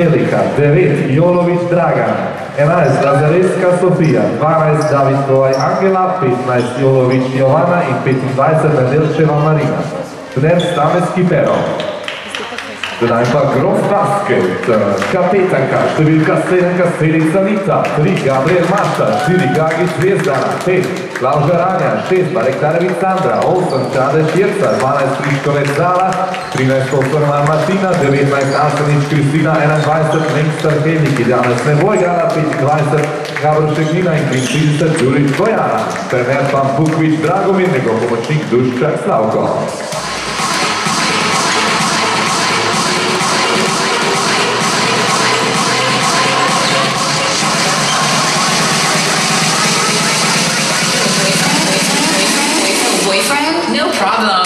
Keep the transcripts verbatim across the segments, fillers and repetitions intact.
Angelika, devet Jolović Dragan, enajst Lazareska Sofija, dvanajst Davidkovaj Angela, petnajst Jolović Jovana in petindvajset Nedelčeva Marina. Trener Stameski Pero. Zdaj pa Grosbasket, kapetanka, številka sedem Kastelica Nica, tri Gabriel Mašta, štiri Gagi Zvezdana, pet Klavža Ranja, šest Barektarević Sandra, osem Čade Širca, dvanajst Kriškovec Zala, trinajst Osrman Martina, devetnajst Asanič Kristina, enaindvajset Nemster Helniki, danes ne bo igrala, petindvajset Gabršek Nina in triintrideset Đurić Bojana. Trener pa Bukvić Dragomir, njegov pomočnik Duščak Slavko. No problem.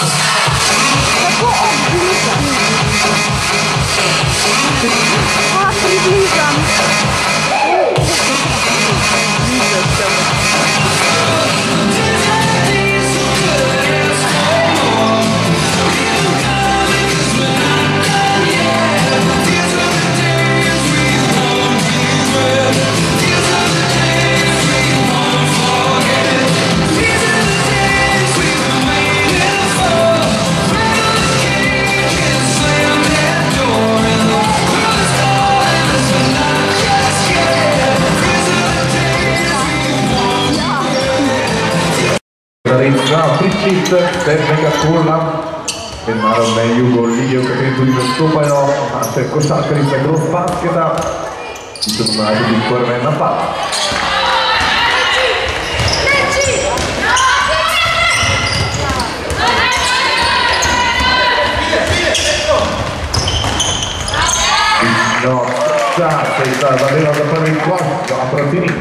Sedmega kola mednarodne Jugo lige, v kateri tudi nastopajo naše košarkarice Grosbasketa, ki so znajo tudi prve napad. No, čas se je ta zadeva za prvi koš, dva proti nič.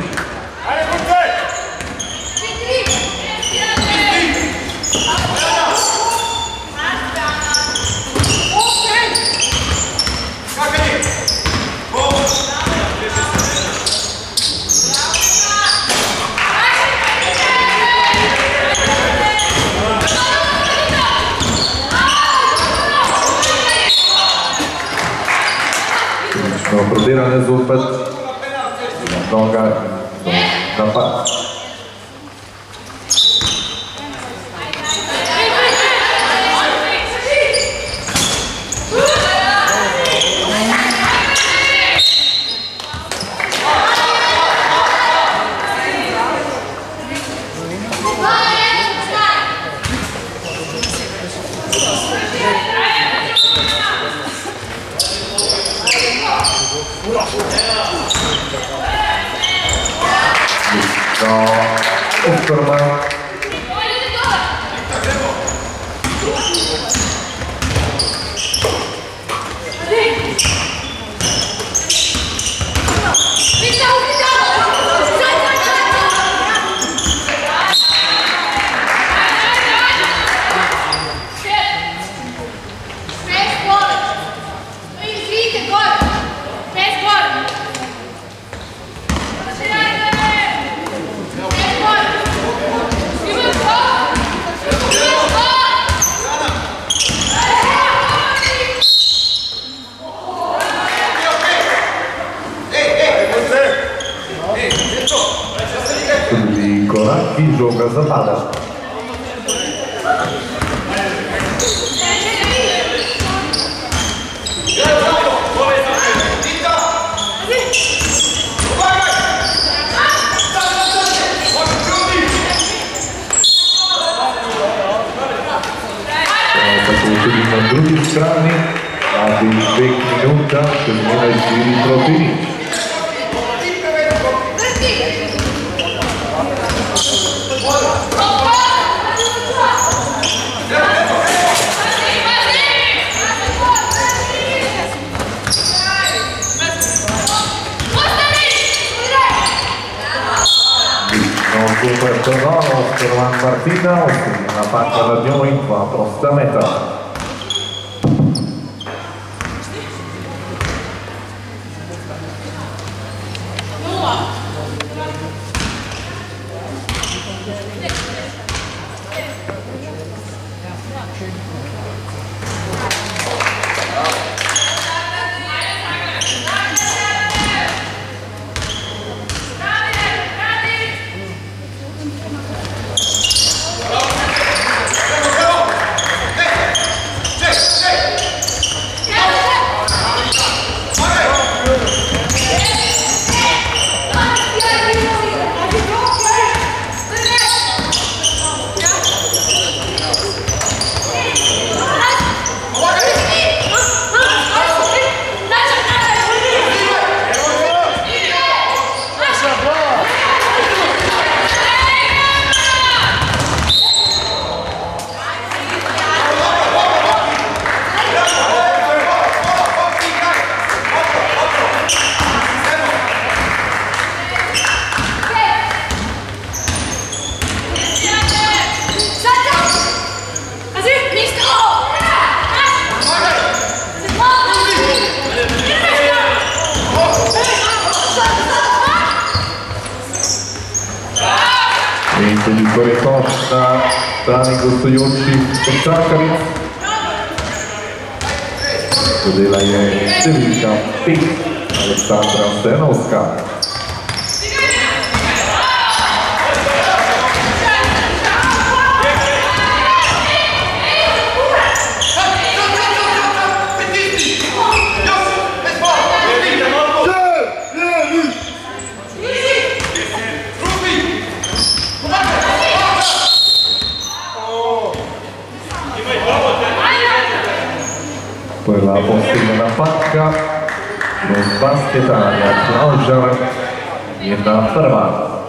Prodirane zopet, noga, napad. No, Ostorman. I žoga zapada. Tako tudi na drugi strani, ali dveh minuta, še zmeraj štiri proti nič. Super Tonono, Ostorman Martina, osmina napaka nad njom in dva prosta meta. na strani gostujočih košarkaric. Vodila je številka pet Aleksandra Stenovska. Prva postignjena patka Grosbasket-Badel jedna prva.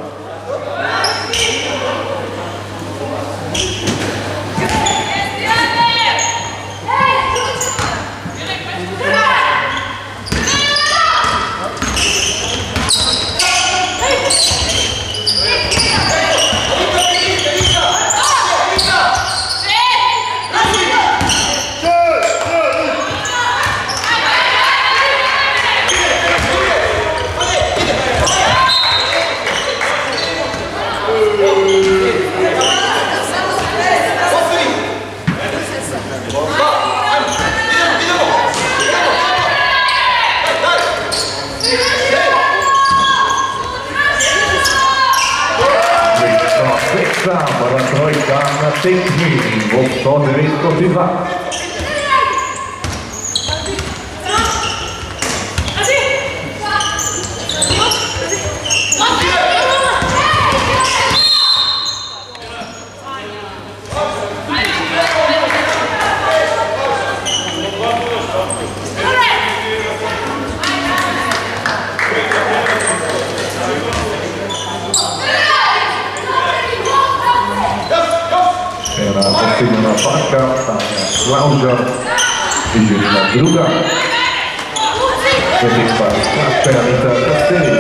Prva trojka na tekmi, sto devet proti dva. Postignjena patka, Klauža, Adriatica druga. Sljedeći par Anita Kastelic.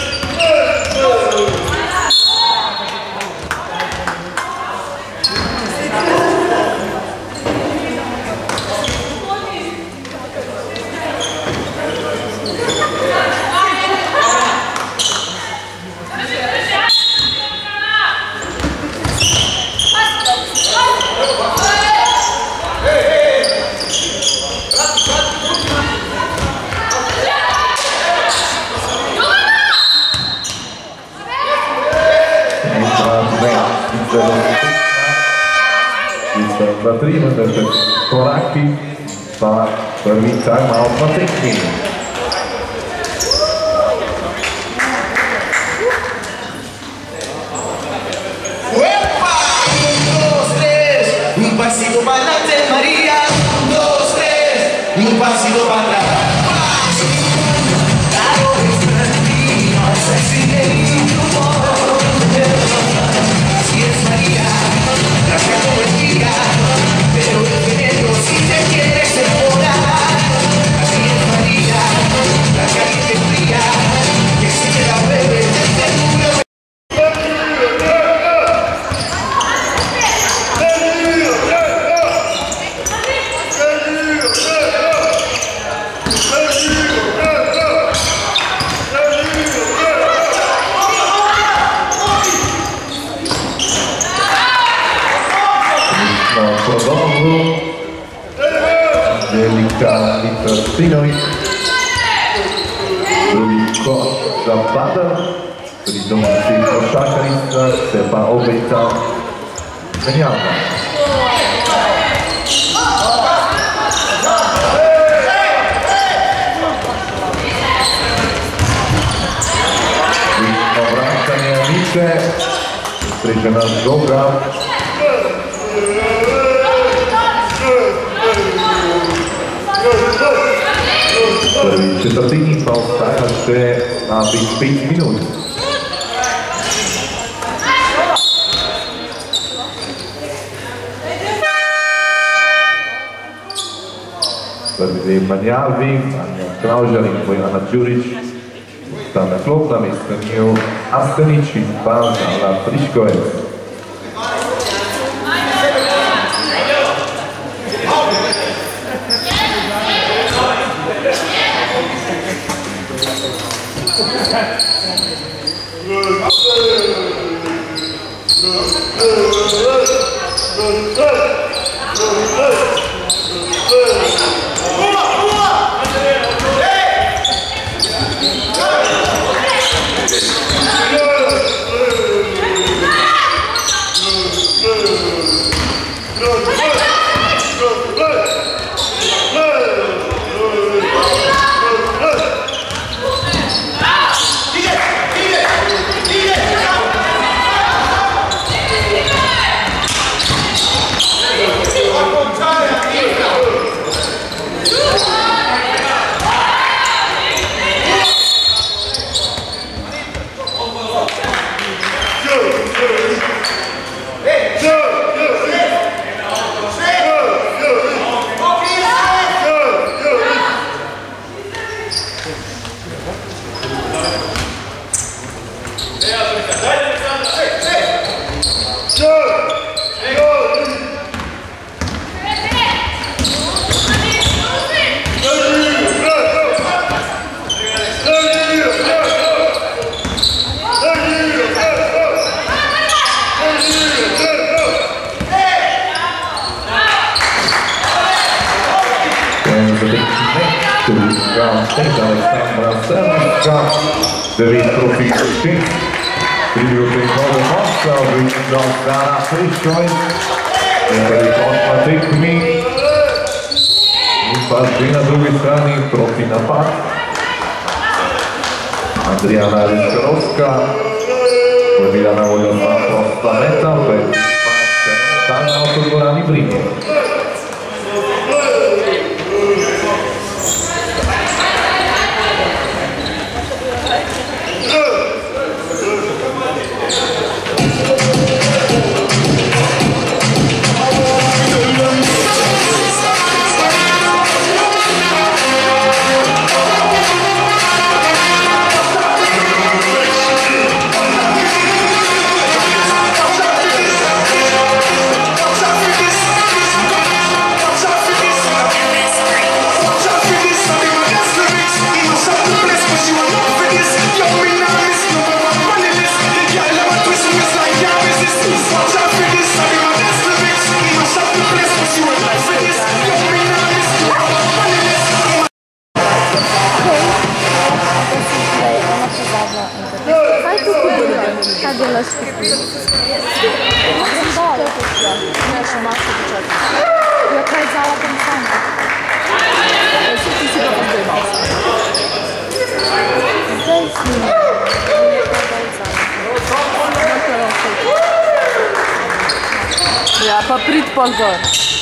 Za tri minute koraki, pa prvi time-out na tekmi. Un pasito para adelante, María, un, dos, tres, un pasito para atrás. Así es María, gracias por el día, pero el veneno si te quieres enamorar. Así es María, la caliente fría, que si te la bebes desde el muro. Adriatica M Z R K L, drugi koš za Badel, pri domaćih košarkarica se pa obeta menjava. Bitno vraćanje Miše, sređena Zoga. Prvi četvrtini pa ostaje še na pet minut. Prvi dve menjavi, Anja Klaužar in Bojana Đurić sta na klop namestili Astenić in pa Zala Priškovec. Good. Devít profík šest, tributy nove mosta, vyčítal strana Friškoj, tady kontratik mi, vypadli na druhé strany proti napad, Adriana Rizkorovská, podíra na voľová prosta meta, bez tam na otvorovaný bríne. Ja, pa prid pa gor.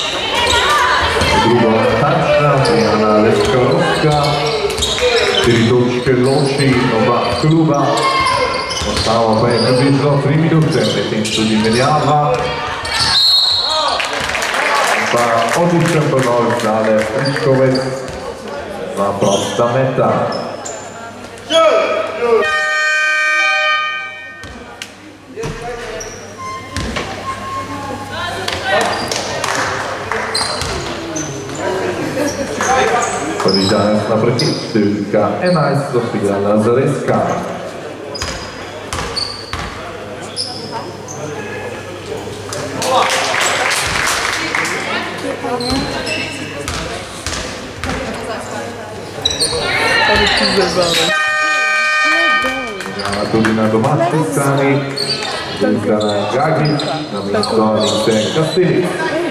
Druga tačna, Adriana Rizkorovská, štiri točke loči oba kluba. Ostalo pa je približno tri minute, medtem tudi menjava. Pa odličen prenos dale Friškovec, dva prosta meta. Prvi danes naproti številka enajst, Sofija Nazarejska. Tudi na domačni strani, Zilkana Gagić, na mesto Anice Kastelic.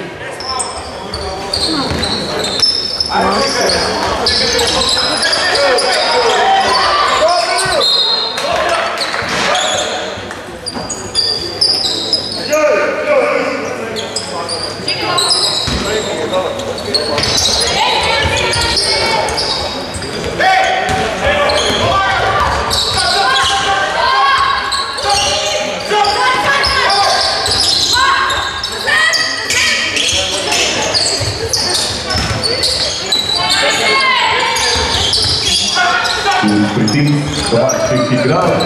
Domaćih igrala.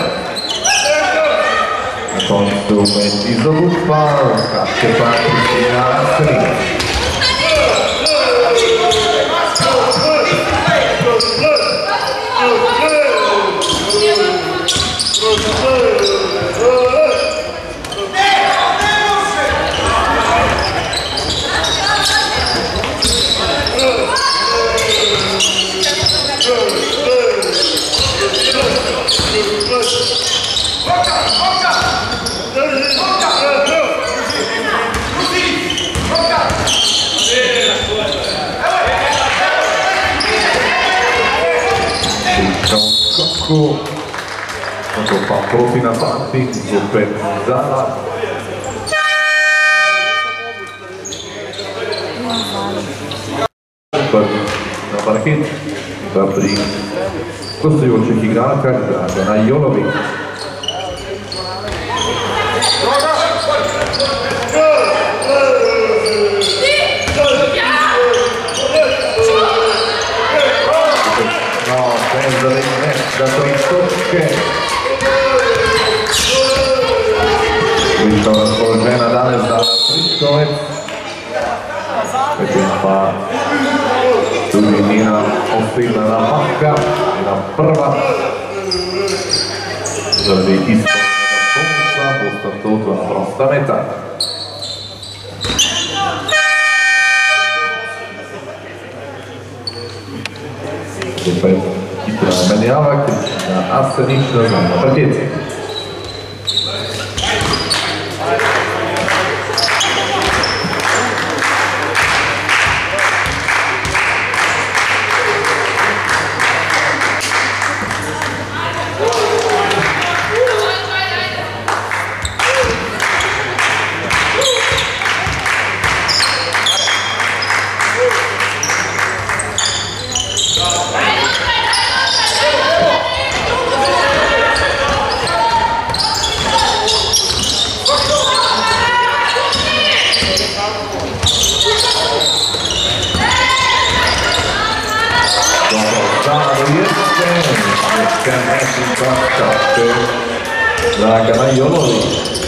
Na koncu meč iz obupa, skače pa Kristina Srina. točku. Na to pa proti napadi, zopet Zala. Na parket, pa pri gostujočih igralkah Dragana Jolović. No, Benzali ne, za tri točke. Lično razpoložena danes za Friškovec. Petim pa tudi njena osrednja napadka, njena prva. Zaradi izpolnjenega bonca bosta to dva prosta meta. Zopet hitra menjava, Kristina Asenić na parketi. Dragana Jolović.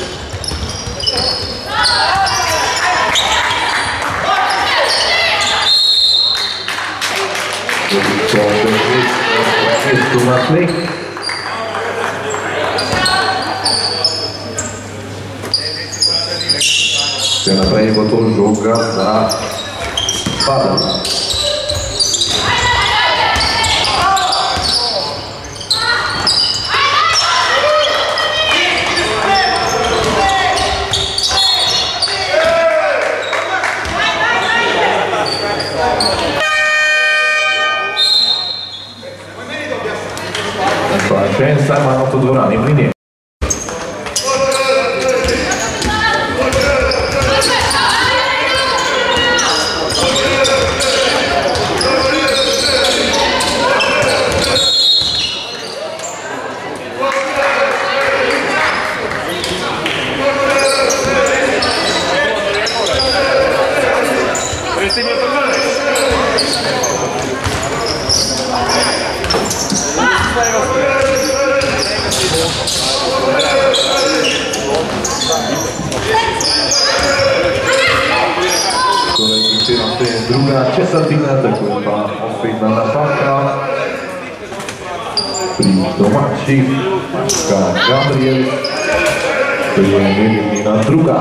Tu na tlik. Še naprej bo to žoga za Badel. Še en saj malo to dvorani mlinje. Druga četvrtina, tako je pa osrednja napadka pri domaćih, Mačka Gabriel, to je Nelimina druga.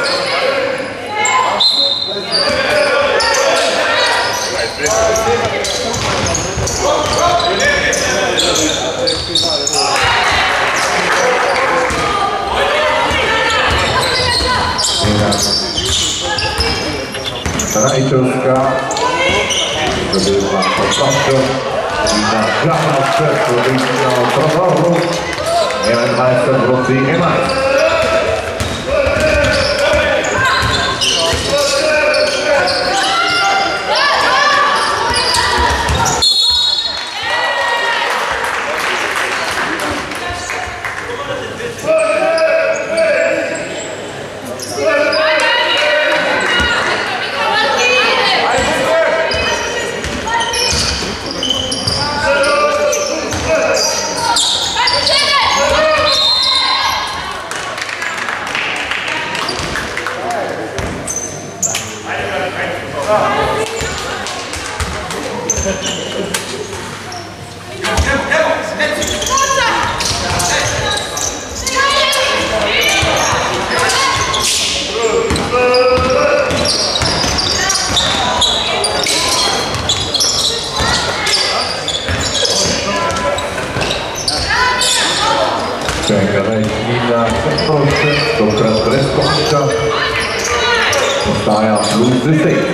Rajčovska, zabiła podstawkę i na żadną przeszło wyjścia proworu. Jeden majster w Rosji nie ma. Mina Proszę, dobra preskocza. Postaja plus deset.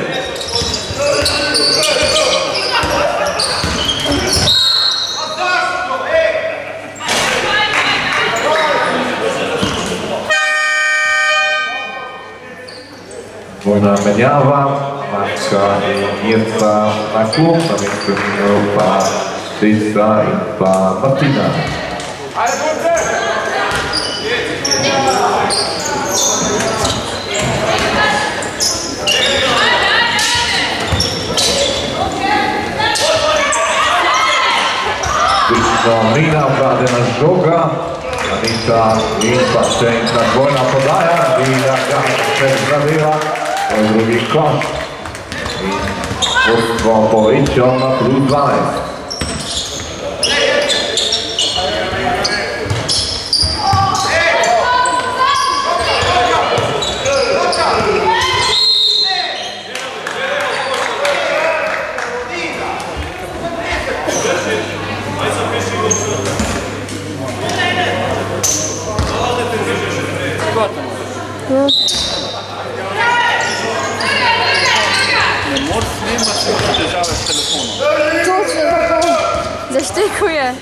Dvojná menjava, Mačka i Mirca na klub, na mjestu Mino pa Deca i pa Martina. Slično Mina, obradena žoga, Anita i Pašenka, dvojna podaja, Mina ga se zadela, to je drugi koš. I vodstvo povećao na plus dvanaest. Zaštekuje.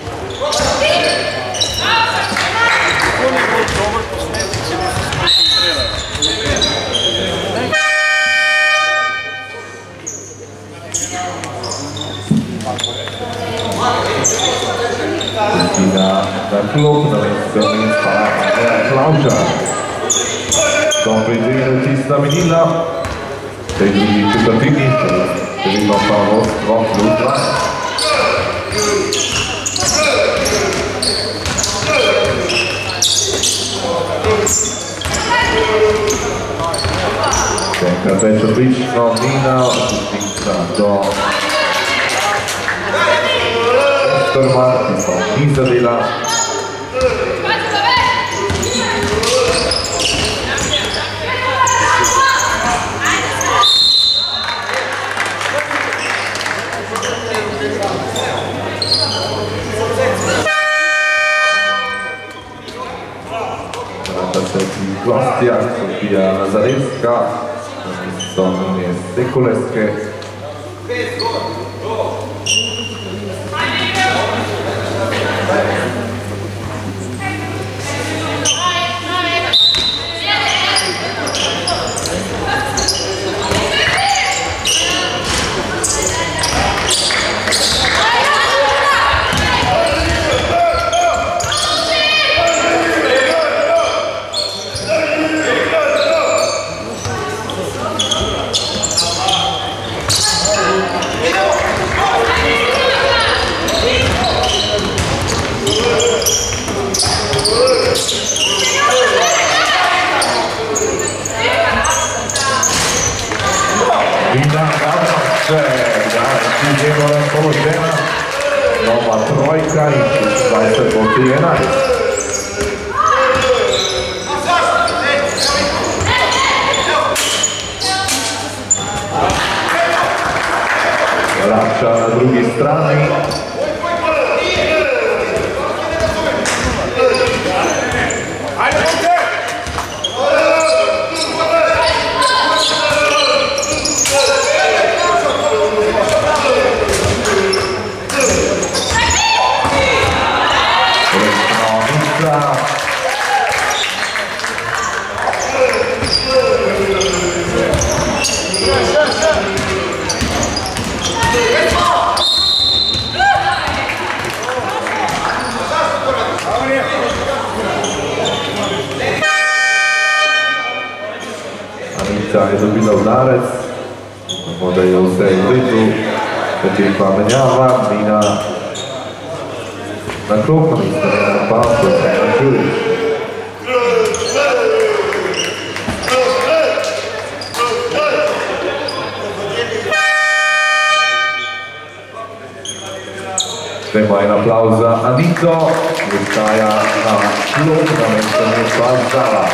Na, na klub, na mjesto Minska Klauča. To priđenje tista minila. Tej drugi četvrtini, želimo pa vodstvo plus dvanaest. Čeka već odlično Mina, odličnica do Estorma, i zadela. Croatia, Sofia Nazarevska, Sonia Sekuleske. Nova trojka i dvadeset jedanaest. Vraća na drugi strani. Anita je dobila udarec, onda je u sve blizu, ekipa menjava, Mina na klub, na mjesto Nena Pavko, na Đurić. Treba je aplauz za Anito, ustaja na klub, na mjesto Nena Zala.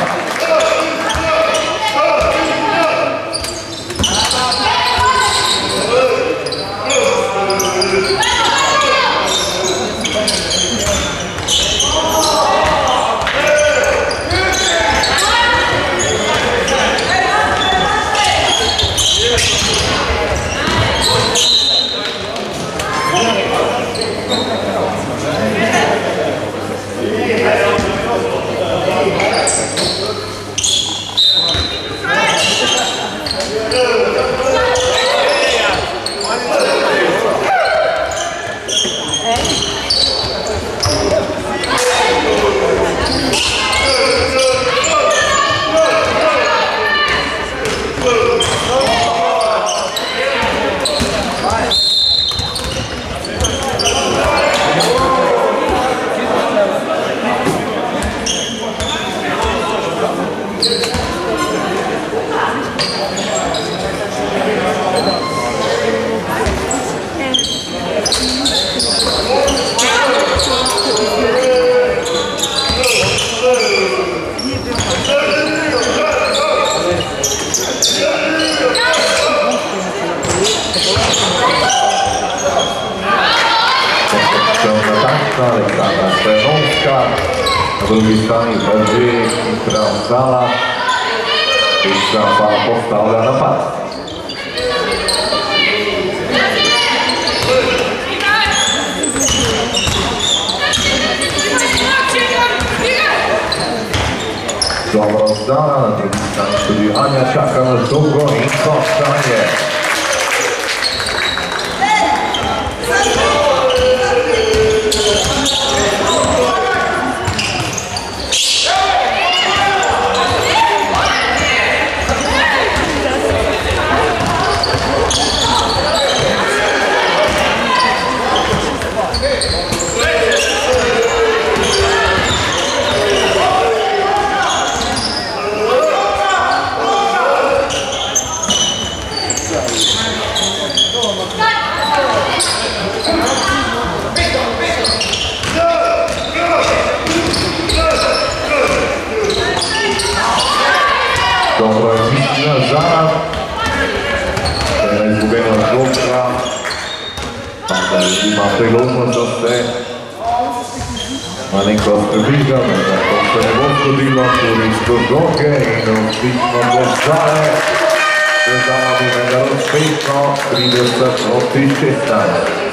Krasna, Aleksandra Štenovska, na drugi strani Brži i Kramzala, Pisa pa postavlja napad. Dobro zdana, na drugi strani tudi Anja čaka na dugo in koštanje. Dobro je mišljena Žana, to je izgubena žoga, pa ima priložnost da se malenkost približa, da to se ne bo zgodilo, turisto žoge in odlično Božale, Božala bi vendar uspešno, trideset proti šestnajst.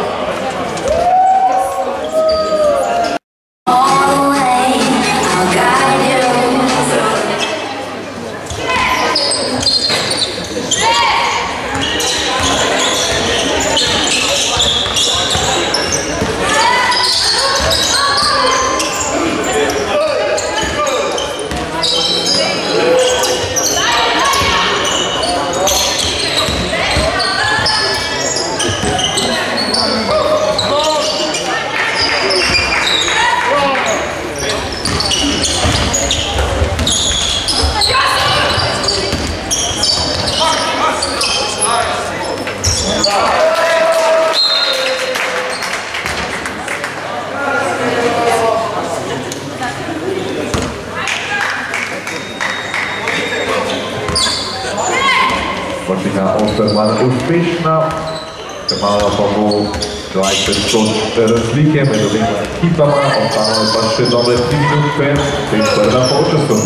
Počina Osterman uspešna, malo pa bo dvajset točk razlike med obema ekipama, ostalo pa še dobre tri minute, pet prva polčasu.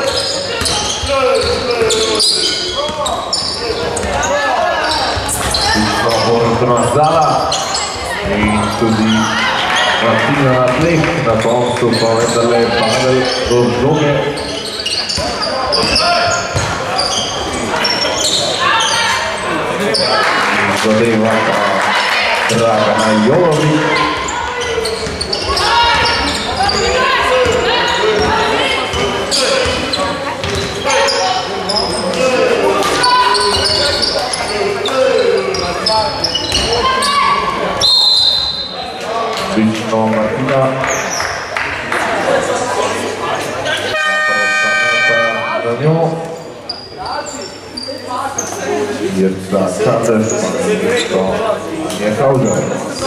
Tisto bo razrazala in tudi Martina na tleh, na koncu pa vendarle Badel do žoge. Zadeva pa Dragana Jolović. Slično Martina. Za njo. Jer za Sanders pa nešto nije Hauser.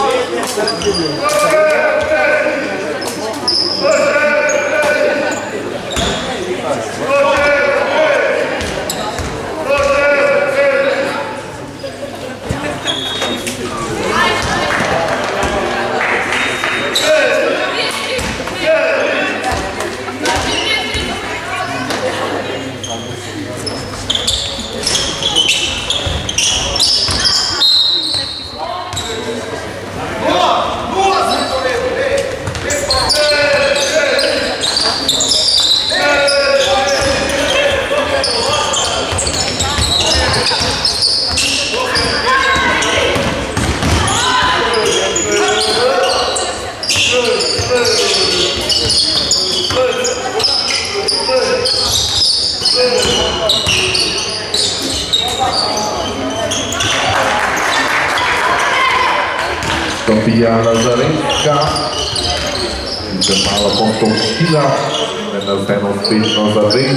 Sofia Lazarenska, se malo postopila, vendar vseeno uspešno za dve.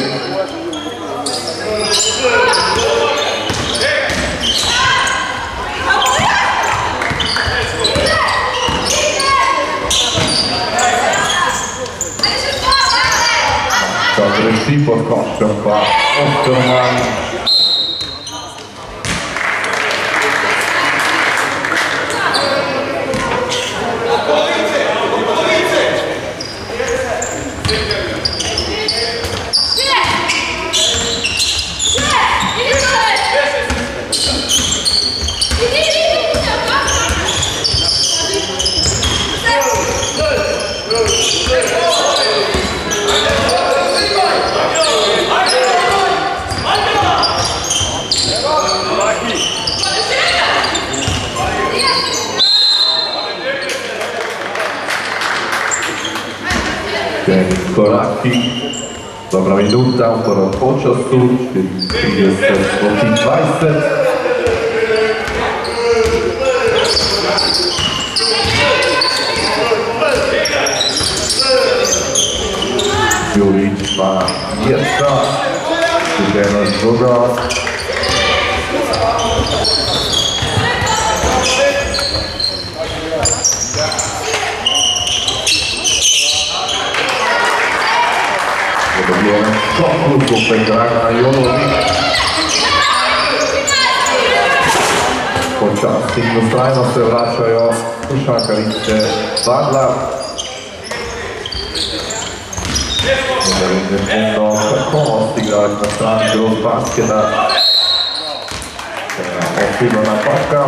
Agresi pod košem pa Osterman. Ešte koraki. Dobra minuta u prvom počasu, trideset proti dvadeset. Jurić ma mjesta, Žena druga. Dobijenem skoku opet Dragana Jolović. Počastim ustrajno se vraćaju košarkarice Badla. Neverjetno vrhunost igrali na strani Grosbasketa. Osilna napadka.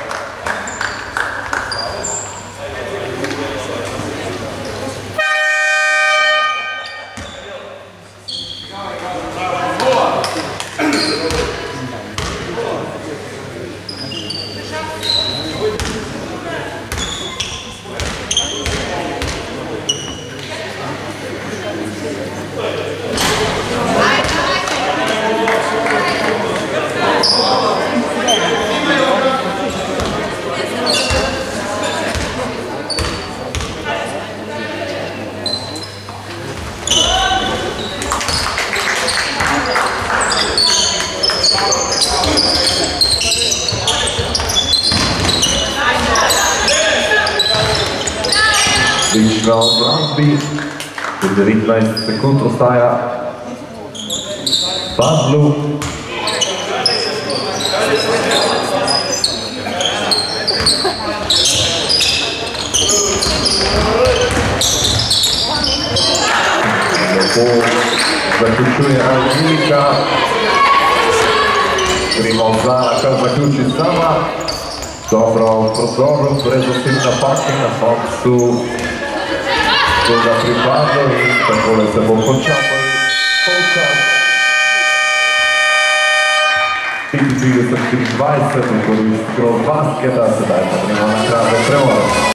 Lična obrambi, devetnaest sekund ostaja Badlu. Lepo zaključuje Adriatica. Primozana kar zaključi sama. Dobro, prozorom, brez osebne napake na koncu toga pripadlo in takole se bo končal polčas. petintrideset štiriindvajset v korist Grosbasketa, sedaj pa gremo na kratko premor.